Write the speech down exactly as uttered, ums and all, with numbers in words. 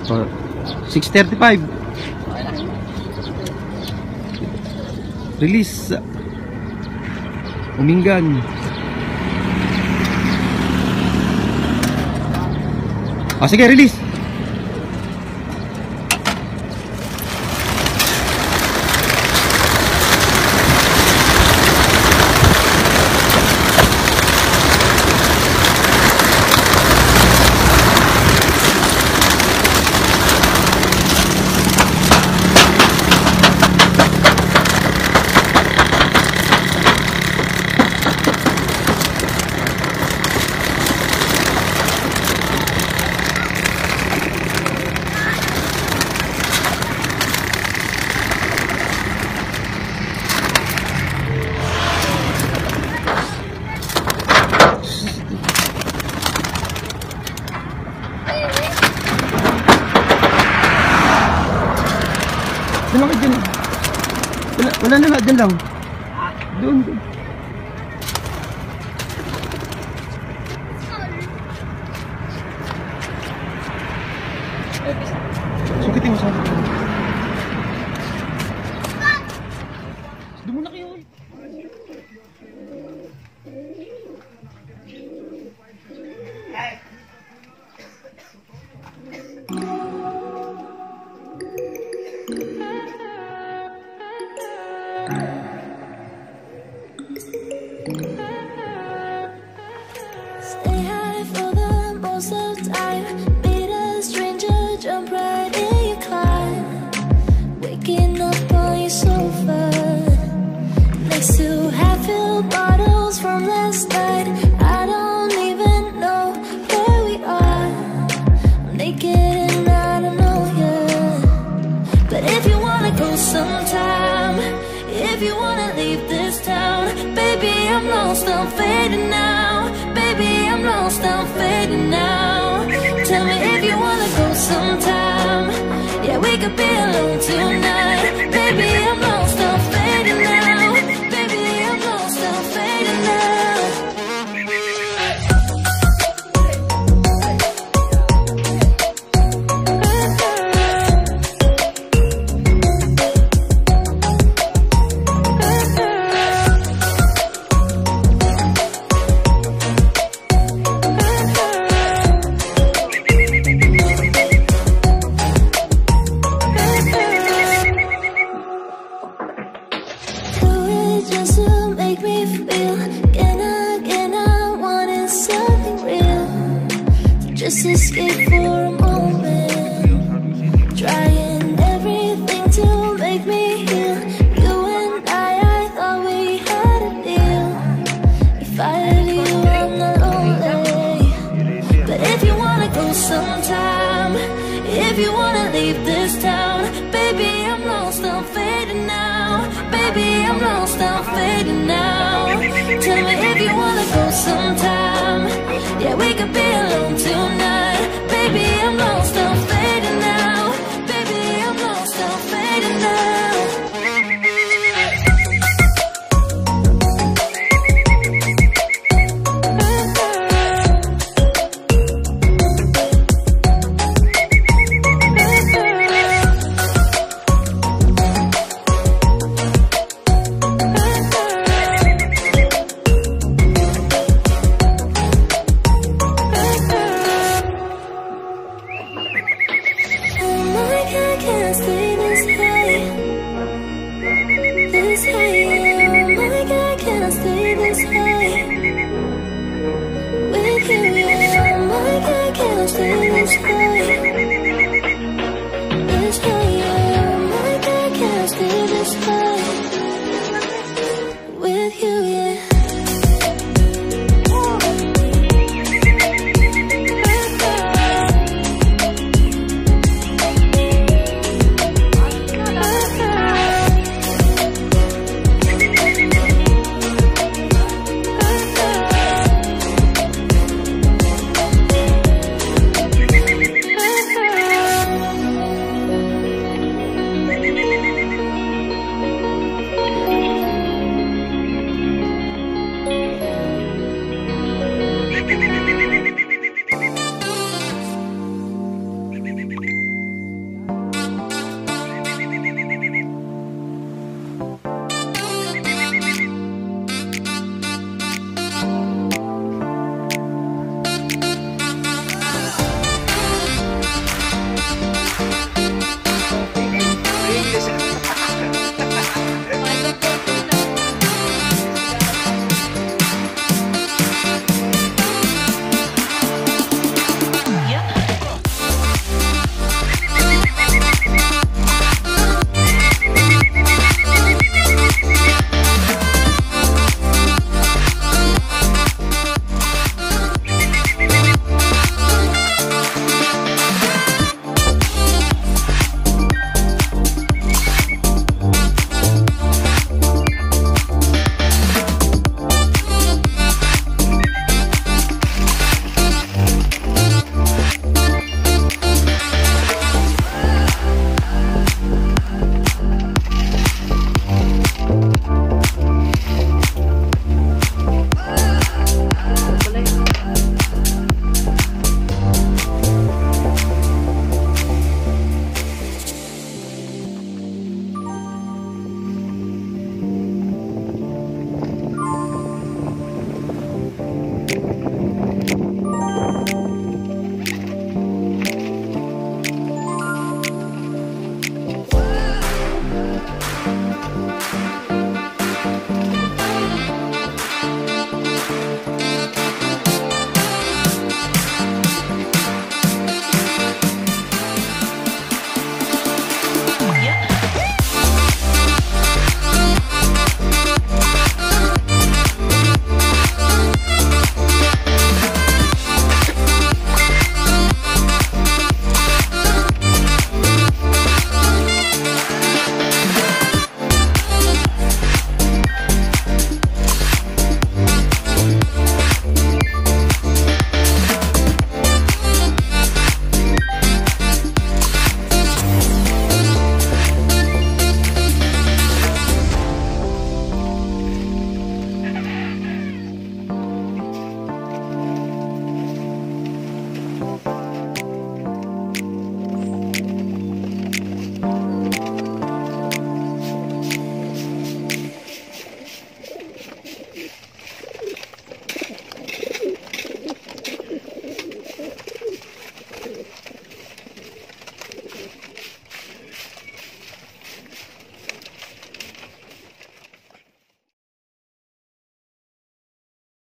Oh, six thirty-five. Release. Umingan. Ah, sige, release. Doon lang, dyan. Wala, wala na lahat, dyan lang. Doon, doon. Sukitin mo sa akin. Doon muna kayo. Stay high for the most of the time. Meet a stranger, jump right in your climb. Waking up on your sofa next to half-filled bottles from last night. I don't even know where we are. I'm naked and I don't know yet. But if you wanna go sometime, if you wanna leave this town, baby, I'm lost, I'm fading now. Baby, I'm lost, I'm fading now. Tell me if you wanna go sometime. Yeah, we could be alone tonight. Baby, I'm lost, I'm fading now. Baby, I'm lost, I'm fading now. Just to make me feel again, again, I wanted something real. Just escape for a moment, trying everything to make me heal. You and I, I thought we had a deal. If I had you, I'm not lonely. But if you wanna go sometime, if you wanna leave this town, baby, I'm lost, I'm fading now. Baby, I'm lost, I'm fading now. Tell me if you wanna go sometime. Yeah, we could be alone tonight. Baby, I'm lost, I'm fading now. Baby, I'm lost, I'm fading now. I can't stay this high, this high.